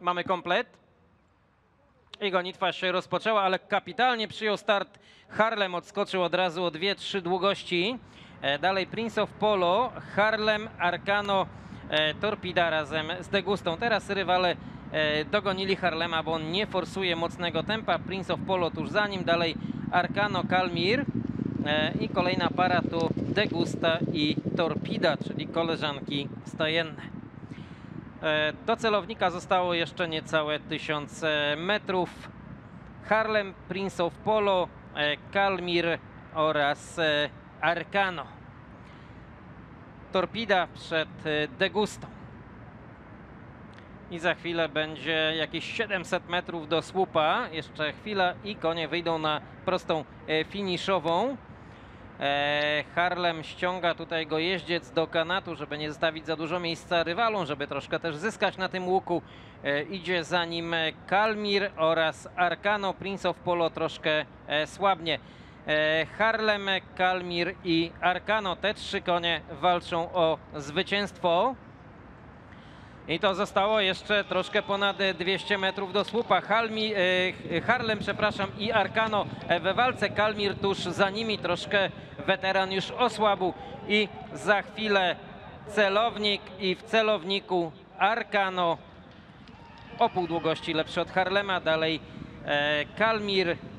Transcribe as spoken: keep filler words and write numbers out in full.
mamy komplet. I gonitwa się rozpoczęła, ale kapitalnie przyjął start Harlem, odskoczył od razu o dwie trzy długości. E, dalej Prince of Polo, Harlem, Arcano, e, Torpida razem z Degustą. Teraz rywale e, dogonili Harlema, bo on nie forsuje mocnego tempa. Prince of Polo tuż za nim, dalej Arcano, Kalmir e, i kolejna para to Degusta i Torpida, czyli koleżanki stajenne. E, do celownika zostało jeszcze niecałe tysiąc metrów. Harlem, Prince of Polo, e, Kalmir oraz e, Arcano. Torpida przed e, Degustą. I za chwilę będzie jakieś siedemset metrów do słupa. Jeszcze chwila i konie wyjdą na prostą e, finiszową. E, Harlem ściąga tutaj go jeździec do kanatu, żeby nie zostawić za dużo miejsca rywalom, żeby troszkę też zyskać na tym łuku. E, idzie za nim Kalmir oraz Arcano. Prince of Polo troszkę e, słabnie. E, Harlem, Kalmir i Arcano. Te trzy konie walczą o zwycięstwo. I to zostało jeszcze troszkę ponad dwieście metrów do słupa. Halmi, e, Harlem, przepraszam, i Arcano we walce. Kalmir tuż za nimi, troszkę weteran już osłabł. I za chwilę celownik i w celowniku Arcano o pół długości lepszy od Harlema. Dalej e, Kalmir